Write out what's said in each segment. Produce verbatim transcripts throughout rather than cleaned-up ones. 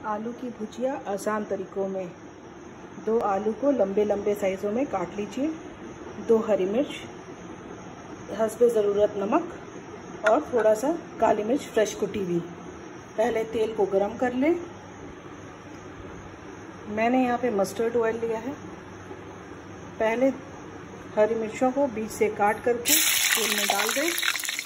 आलू की भुजिया आसान तरीक़ों में। दो आलू को लंबे लंबे साइज़ों में काट लीजिए। दो हरी मिर्च, हस्बे ज़रूरत नमक और थोड़ा सा काली मिर्च फ्रेश कुटी हुई। पहले तेल को गरम कर लें। मैंने यहाँ पे मस्टर्ड ऑयल लिया है। पहले हरी मिर्चों को बीच से काट करके तेल में डाल दें।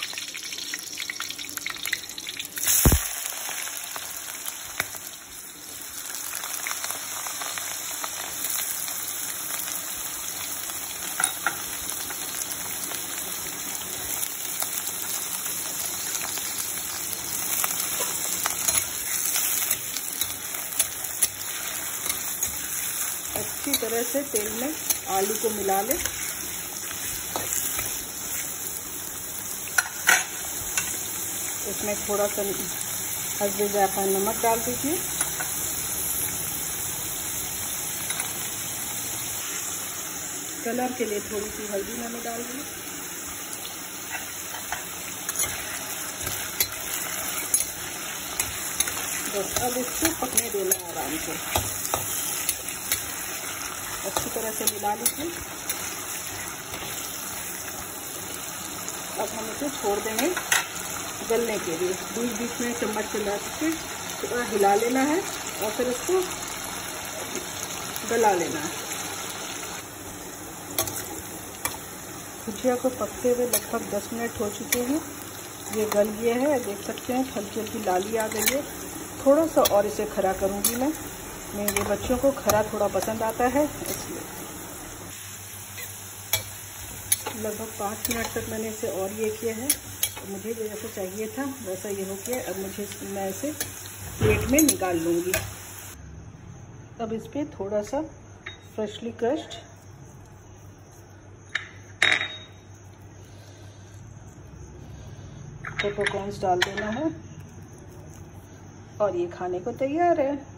अच्छी तरह से तेल में आलू को मिला लें। इसमें थोड़ा सा हल्दी जायफल नमक डाल दीजिए। कलर के लिए थोड़ी सी हल्दी मैंने डाल दी। बस अब इसको पकने देना आराम से। अच्छी तरह से मिला लीजिए। अब हम इसे छोड़ देंगे गलने के लिए। बीच बीच में चम्मच चला के थोड़ा हिला लेना है और फिर इसको गला लेना है। भुजिया को पकते हुए लगभग दस मिनट हो चुके हैं। ये गल गया है, देख सकते हैं हल्की हल्की लाली आ गई है। थोड़ा सा और इसे खरा करूँगी मैं। मेरे बच्चों को खरा थोड़ा पसंद आता है, इसलिए लगभग पाँच मिनट तक मैंने इसे और ये किया है। तो मुझे जैसा चाहिए था वैसा ये हो गया। अब मुझे मैं इसे प्लेट में निकाल लूँगी। अब इस पर थोड़ा सा फ्रेशली क्रश्ड पेपरकॉर्न्स डाल देना है और ये खाने को तैयार है।